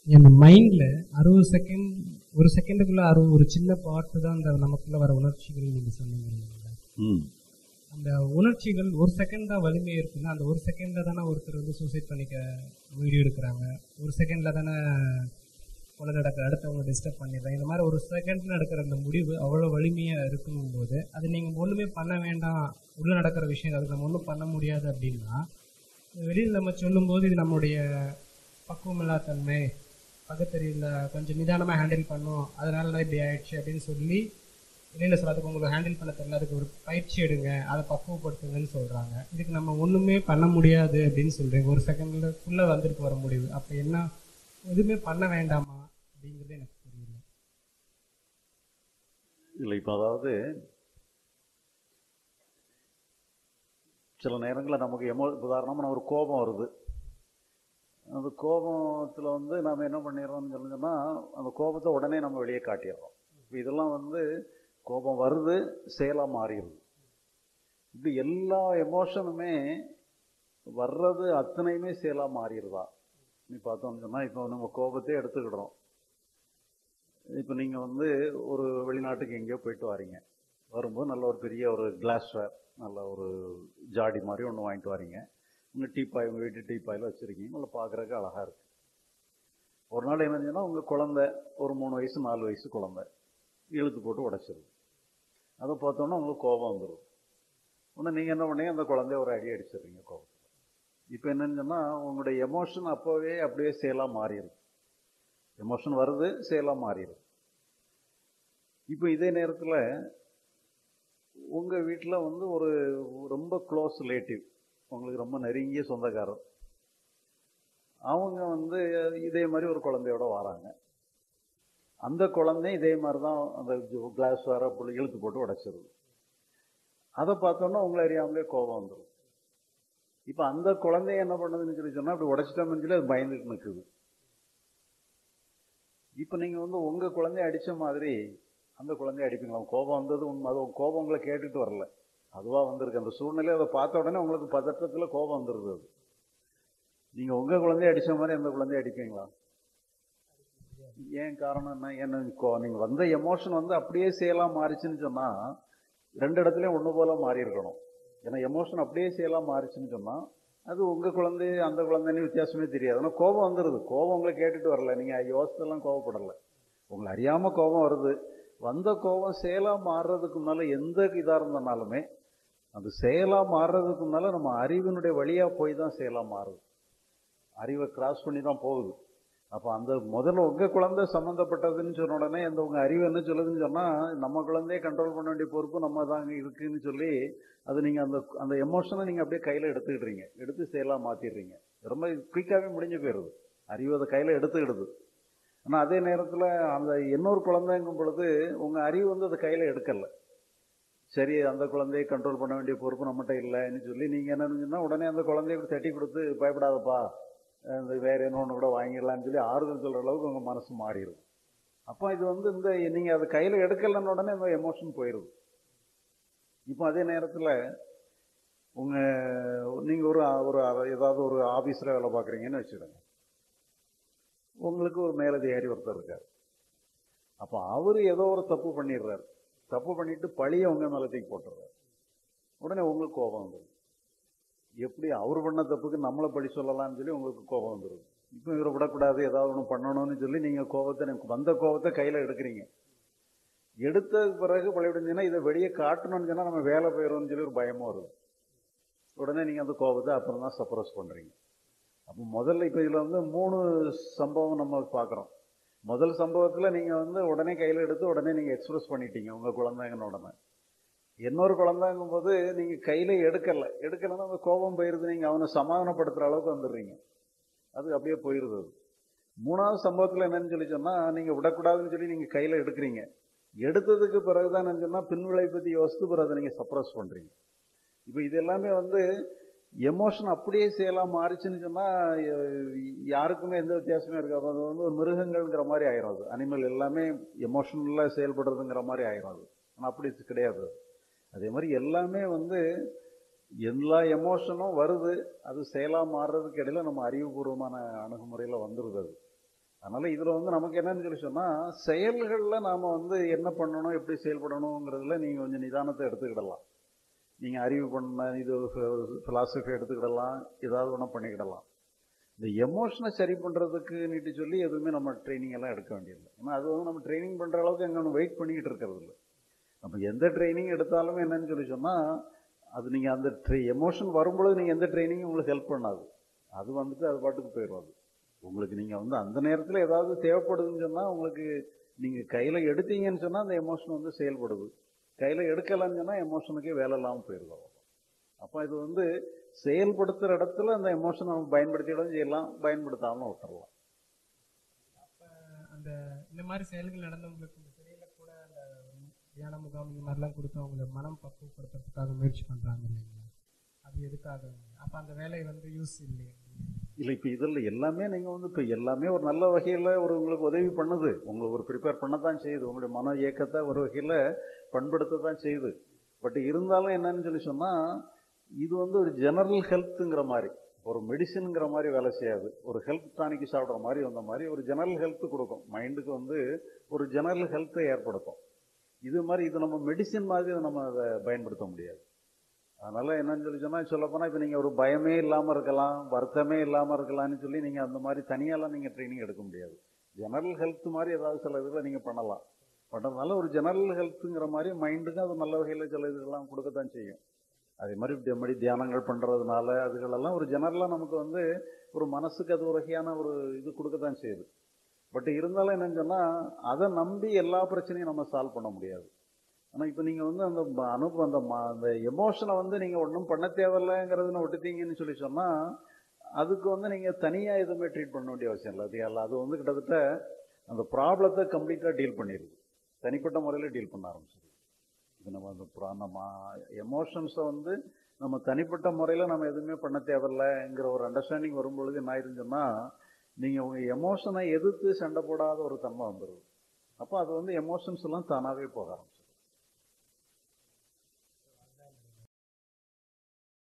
அந்த மைண்டில் 60 செகண்ட், ஒரு செகண்டுக்குள்ளே ஒரு சின்ன பார்ட்டு தான் அந்த நமக்குள்ளே வர உணர்ச்சிகள் நீங்கள் சொன்னீங்க இல்லைங்களா? அந்த உணர்ச்சிகள் ஒரு செகண்ட் தான் வலிமை இருக்குன்னா, அந்த ஒரு செகண்டில் தானே ஒருத்தர் வந்து சூசைட் பண்ணிக்க வீடியோ எடுக்கிறாங்க, ஒரு செகண்டில் தானே கொலை நடக்க அடுத்தவங்க டிஸ்டர்ப் பண்ணிடுறாங்க. இந்த மாதிரி ஒரு செகண்டில் நடக்கிற அந்த முடிவு அவ்வளோ வலிமையாக இருக்கும் போது அது நீங்கள் ஒன்றுமே பண்ண வேண்டாம், உள்ளே நடக்கிற விஷயம் அதுக்கு நம்ம ஒன்றும் பண்ண முடியாது அப்படின்னா, வெளியில் நம்ம சொல்லும்போது இது நம்மளுடைய பக்குவமில்லா தன்மை, பகுத்தறிவில் கொஞ்சம் நிதானமாக ஹேண்டில் பண்ணும், அதனால தான் இப்படி ஆயிடுச்சு அப்படின்னு சொல்லி வெளியில் சொல்கிறதுக்கு உங்களுக்கு ஹேண்டில் பண்ண தெரியல, அதுக்கு ஒரு பயிற்சி எடுங்க, அதை பக்குவப்படுத்துங்கன்னு சொல்கிறாங்க. இதுக்கு நம்ம ஒன்றுமே பண்ண முடியாது அப்படின்னு சொல்கிறீங்க, ஒரு செகண்டுக்குள்ளே வந்துட்டு வர முடிவு. அப்போ என்ன, எதுவுமே பண்ண வேண்டாமா அப்படிங்கிறது எனக்கு புரியல. இல்லை, இப்போ அதாவது சில நேரங்களில் நமக்கு உதாரணமாக ஒரு கோபம் வருது. அந்த கோபத்தில் வந்து நம்ம என்ன பண்ணிடுறோம்னு சொல்லுங்கன்னா, அந்த கோபத்தை உடனே நம்ம வெளியே காட்டிடுறோம். இப்போ இதெல்லாம் வந்து கோபம் வருது, செயலாக மாறிடுது. இப்படி எல்லா எமோஷனுமே வர்றது அத்தனையுமே செயலாக மாறிடுதா நீ பார்த்தோம்னு சொன்னால், இப்போ நம்ம கோபத்தையே எடுத்துக்கிடுறோம். இப்போ நீங்கள் வந்து ஒரு வெளிநாட்டுக்கு எங்கேயோ போயிட்டு வரீங்க, வரும்போது நல்ல ஒரு பெரிய ஒரு கிளாஸ்வேர், நல்ல ஒரு ஜாடி மாதிரி ஒன்று வாங்கிட்டு வரீங்க. உங்கள் டீப்பாய், உங்கள் வீட்டு டீப்பாயில் வச்சுருக்கீங்க, உங்களை பார்க்குறதுக்கு அழகாக இருக்குது. ஒரு நாள் என்னச்சுன்னா, உங்கள் குழந்தை ஒரு 3 வயசு 4 வயசு குழந்தை இழுத்து போட்டு உடைச்சிருது. அதை பார்த்தோன்னா உங்களுக்கு கோபம் வந்துடும். உடனே நீங்கள் என்ன பண்ணீங்க, அந்த குழந்தைய ஒரு அடி அடிச்சிடுறீங்க கோபத்தில். இப்போ என்னன்னு சொன்னால், உங்களுடைய எமோஷன் அப்போவே அப்படியே செயலாக மாறிடுது. எமோஷன் வருது, செயலாக மாறிடுது. இப்போ இதே நேரத்தில் உங்கள் வீட்டில் வந்து ஒரு ரொம்ப க்ளோஸ் ரிலேட்டிவ், உங்களுக்கு ரொம்ப நெருங்கிய சொந்தக்காரர், அவங்க வந்து இதே மாதிரி ஒரு குழந்தையோட வராங்க. அந்த குழந்தை இதே மாதிரி தான் அந்த கிளாஸ் வர இழுத்து போட்டு உடைச்சிருது. அதை பார்த்தோன்னா உங்களை அறியாமலே கோபம் வந்துடும். இப்போ அந்த குழந்தைய என்ன பண்ணுதுன்னு சொல்லி சொன்னால், அப்படி உடைச்சிட்டோம்னு சொல்லி அது பயந்துட்டு நிற்குது. இப்போ நீங்கள் வந்து உங்கள் குழந்தைய அடித்த மாதிரி அந்த குழந்தைய அடிப்பீங்களா? கோபம் வந்தது உண்மை, அது கோபம் உங்களை கேட்டுட்டு வரல, அதுவாக வந்திருக்கு. அந்த சூழ்நிலையை அதை பார்த்த உடனே உங்களுக்கு பதற்றத்தில் கோபம் வந்துடுது. அது நீங்கள் உங்கள் குழந்தைய அடித்த மாதிரி அந்த குழந்தைய அடிப்பீங்களா? ஏன் காரணம் என்ன? ஏன்னா நீங்கள் வந்த எமோஷன் வந்து அப்படியே செயலாக மாறிச்சுன்னு சொன்னால், 2 இடத்துலையும் ஒன்று போல் மாறி இருக்கணும். ஏன்னா எமோஷன் அப்படியே செயலாக மாறிச்சுன்னு சொன்னால், அது உங்கள் குழந்தை அந்த குழந்தைன்னு வித்தியாசமே தெரியாது. ஆனால் கோபம் வந்துடுது. கோபம் உங்களை கேட்டுட்டு வரல, நீங்கள் யோசித்தெல்லாம் கோபப்படலை, உங்களை அறியாமல் கோபம் வருது. வந்த கோபம் செயலாக மாறுறதுக்கு முன்னால் எந்த இதாக இருந்தனாலுமே அந்த செயலாக மாறுறதுக்கு முன்னால் நம்ம அறிவினுடைய வழியாக போய் தான் செயலாக மாறுது. அறிவை கிராஸ் பண்ணி தான் போகுது. அப்போ அந்த முதல்ல உங்கள் குழந்தை சம்மந்தப்பட்டதுன்னு சொன்ன உடனே அந்த உங்கள் அறிவு என்ன சொல்லுதுன்னு சொன்னால், நம்ம குழந்தைய கண்ட்ரோல் பண்ண வேண்டிய பொறுப்பு நம்ம தான் இருக்குதுன்னு சொல்லி, அது நீங்கள் அந்த எமோஷனை நீங்கள் அப்படியே கையில் எடுத்துக்கிடுறீங்க, எடுத்து செயலாக மாற்றிடுறீங்க. ரொம்ப குயிக்காகவே முடிஞ்சு போயிடுது. அறிவு அதை கையில் எடுத்துக்கிடுது. ஆனால் அதே நேரத்தில் அந்த இன்னொரு குழந்தைங்கும் பொழுது உங்கள் அறிவு வந்து அதை கையில் எடுக்கலை. சரி, அந்த குழந்தையை கண்ட்ரோல் பண்ண வேண்டிய பொறுப்பு நம்மகிட்ட இல்லைன்னு சொல்லி நீங்கள் என்னன்னு சொன்னால், உடனே அந்த குழந்தைய தட்டி கொடுத்து பயப்படாதப்பா, இந்த வேறு என்ன ஒன்று கூட வாங்கிடலான்னு சொல்லி ஆறுதல் சொல்கிற அளவுக்கு உங்கள் மனசு மாறிடும். அப்போ இது வந்து இந்த நீங்கள் அதை கையில் எடுக்கலைன்னு உடனே இந்த எமோஷன் போயிடுது. இப்போ அதே நேரத்தில் நீங்கள் ஒரு ஏதாவது ஒரு ஆஃபீஸில் வேலை பார்க்குறீங்கன்னு வச்சுடுங்க. உங்களுக்கு ஒரு மேலதிகாரி ஒருத்தர் இருக்கார். அப்போ அவர் ஏதோ ஒரு தப்பு பண்ணிடுறாரு. தப்பு பண்ணிட்டு பழியை உங்கள் மேலே தூக்கி போட்டுடுறாரு. உடனே உங்களுக்கு கோபம் வந்துடும். எப்படி அவர் பண்ண தப்புக்கு நம்மளை பழி சொல்லலாம்னு சொல்லி உங்களுக்கு கோபம் வந்துடும். இப்போ இவரை விடக்கூடாது, ஏதாவது ஒன்று பண்ணணும்னு சொல்லி நீங்கள் வந்த கோபத்தை கையில் எடுக்கிறீங்க. எடுத்த பிறகு பழிவிடுங்கன்னா இதை வெளியே காட்டணும்னு சொன்னால் நம்ம வேலை போயிடும்னு சொல்லி ஒரு பயமும் வருது. உடனே நீங்கள் அந்த கோபத்தை அப்புறம் தான் சப்ரஸ் பண்ணுறீங்க. அப்போ முதல்ல இப்போ இதில் வந்து 3 சம்பவம் நம்ம பார்க்குறோம். முதல் சம்பவத்தில் நீங்கள் வந்து உடனே கையில் எடுத்து உடனே நீங்கள் எக்ஸ்பிரஸ் பண்ணிட்டீங்க உங்கள் குழந்தைங்கன்னு. உடனே இன்னொரு குழந்தைங்கும் போது நீங்கள் கையில் எடுக்கலைன்னா அந்த கோபம் போயிடுது. நீங்கள் அவனை சமாதானப்படுத்துகிற அளவுக்கு வந்துடுறீங்க, அது அப்படியே போயிடுது. அது 3வது சம்பவத்தில் என்னன்னு சொல்லி சொன்னால், நீங்கள் விடக்கூடாதுன்னு சொல்லி நீங்கள் கையில் எடுக்கிறீங்க. எடுத்ததுக்கு பிறகு தான் என்னன்னு சொன்னால் பின்விளை பற்றி யோசித்து பிறகு அதை நீங்கள் சப்ரஸ் பண்ணுறீங்க. இப்போ இது எல்லாமே வந்து எமோஷன் அப்படியே செயலாக மாறிச்சுன்னு சொன்னால் யாருக்குமே எந்த வித்தியாசமே இருக்காது. அது வந்து ஒரு மிருகங்கள்ங்கிற மாதிரி ஆயிரும். அது அனிமல் எல்லாமே எமோஷனலாக செயல்படுறதுங்கிற மாதிரி ஆயிரும். அது ஆனால் அப்படி கிடையாது. அதே மாதிரி எல்லாமே வந்து எல்லா எமோஷனும் வருது, அது செயலாக மாறுறதுக்கு இடையில நம்ம அறிவுபூர்வமான அணுகுமுறையில் வந்துடுது. அதனால் இதில் வந்து நமக்கு என்னன்னு சொல்லி சொன்னால், செயல்களில் நாம் வந்து என்ன பண்ணணும், எப்படி செயல்படணுங்கிறதுல நீங்கள் கொஞ்சம் நிதானத்தை எடுத்துக்கிடலாம். நீங்கள் அறிவு பண்ண இது ஃபிலாசபி எடுத்துக்கிடலாம், ஏதாவது ஒன்று பண்ணிக்கிடலாம். இந்த எமோஷனை சரி பண்ணுறதுக்குன்னுட்டு சொல்லி எதுவுமே நம்ம ட்ரைனிங் எல்லாம் எடுக்க வேண்டியதில்லை. ஏன்னா அது வந்து நம்ம ட்ரைனிங் பண்ணுற அளவுக்கு எங்கே ஒன்று வெயிட் பண்ணிக்கிட்டு இருக்கிறது இல்லை. நம்ம எந்த ட்ரைனிங் எடுத்தாலுமே என்னன்னு சொல்லி சொன்னால், அது நீங்கள் அந்த எமோஷன் வரும்பொழுது நீங்கள் எந்த ட்ரைனிங்கும் உங்களுக்கு ஹெல்ப் பண்ணாது. அது வந்துட்டு அது பாட்டுக்கு போயிடும். உங்களுக்கு நீங்கள் வந்து அந்த நேரத்தில் ஏதாவது தேவைப்படுதுன்னு சொன்னால், உங்களுக்கு நீங்கள் கையில் எடுத்தீங்கன்னு சொன்னால் அந்த எமோஷன் வந்து செயல்படுது. கையில் எடுக்கலைன்னு சொன்னால் எமோஷனுக்கே வேலை இல்லாமல் போயிடுது. அப்போ இது வந்து செயல்படுத்துகிற இடத்துல அந்த எமோஷனை நம்ம பயன்படுத்திடும் செய்யலாம், பயன்படுத்தாமல் விட்டுறலாம். அப்போ அந்த இந்த மாதிரி செயல்கள் நடந்தவங்களுக்கு இந்த சிறையில் கூட அந்த தியான முகாம் இந்த மாதிரிலாம் கொடுத்து அவங்களை மனம் பக்குவப்படுத்துறதுக்காக முயற்சி பண்ணுறாங்க இல்லைங்களா? அது எதுக்காக? அப்போ அந்த வேலை வந்து யூஸ் இல்லையா? இல்லை, இப்போ இதில் எல்லாமே நீங்கள் வந்து இப்போ எல்லாமே ஒரு நல்ல வகையில் ஒரு உங்களுக்கு உதவி பண்ணுது, உங்களுக்கு ஒரு ப்ரிப்பேர் பண்ண தான் செய்யுது, உங்களுடைய மன இயக்கத்தை ஒரு வகையில் பண்படுத்த தான் செய்யுது. பட் இருந்தாலும் என்னன்னு சொல்லி சொன்னால், இது வந்து ஒரு ஜெனரல் ஹெல்த்துங்கிற மாதிரி, ஒரு மெடிசின்ங்கிற மாதிரி வேலை செய்யாது. ஒரு ஹெல்த் டானிக்கு சாப்பிட்ற மாதிரி வந்த மாதிரி ஒரு ஜெனரல் ஹெல்த்து கொடுக்கும். மைண்டுக்கு வந்து ஒரு ஜெனரல் ஹெல்த்தை ஏற்படுத்தும். இது மாதிரி இது நம்ம மெடிசின் மாதிரி நம்ம அதை பயன்படுத்த முடியாது. அதனால் என்னன்னு சொல்லி சொன்னால், சொல்லப்போனால் இப்போ நீங்கள் ஒரு பயமே இல்லாமல் இருக்கலாம், வருத்தமே இல்லாமல் இருக்கலாம்னு சொல்லி நீங்கள் அந்த மாதிரி தனியாலாம் நீங்கள் ட்ரைனிங் எடுக்க முடியாது. ஜெனரல் ஹெல்த் மாதிரி ஏதாவது சில இதில் நீங்கள் பண்ணலாம். பண்ணுறதுனால ஒரு ஜெனரல் ஹெல்த்துங்கிற மாதிரி மைண்டுக்கு அது நல்ல வகையில் சில இதுகள்லாம் கொடுக்கத்தான் செய்யும். அதே மாதிரி தியானங்கள் பண்ணுறதுனால அதுகளெல்லாம் ஒரு ஜெனரலாக நமக்கு வந்து ஒரு மனசுக்கு அது ஒரு வகையான ஒரு இது கொடுக்கத்தான் செய்யுது. பட் இருந்தாலும் என்னன்னு சொன்னால், அதை நம்பி எல்லா பிரச்சனையும் நம்ம சால்வ் பண்ண முடியாது. ஆனால் இப்போ நீங்கள் வந்து அந்த எமோஷனை வந்து நீங்கள் ஒன்றும் பண்ண தேவையில்லைங்கிறதுன்னு விட்டுட்டீங்கன்னு சொல்லி சொன்னால், அதுக்கு வந்து நீங்கள் தனியாக எதுவுமே ட்ரீட் பண்ண வேண்டிய அவசியம் இல்லை. அது வந்து கிட்டத்தட்ட அந்த ப்ராப்ளத்தை கம்ப்ளீட்டாக டீல் பண்ணிடுது, தனிப்பட்ட முறையில் டீல் பண்ண ஆரம்பிச்சிடுது. இது நம்ம எமோஷன்ஸை வந்து நம்ம தனிப்பட்ட முறையில் நம்ம எதுவுமே பண்ண தேவையில்லைங்கிற ஒரு அண்டர்ஸ்டாண்டிங் வரும்பொழுது என்ன ஆயிருந்துன்னா, நீங்கள் உங்கள் எமோஷனை எதிர்த்து சண்டை போடாத ஒரு தன்மை வந்துடுது. அப்போ அது வந்து எமோஷன்ஸ் எல்லாம் தானாகவே போக ஆரம்பிச்சிடும்.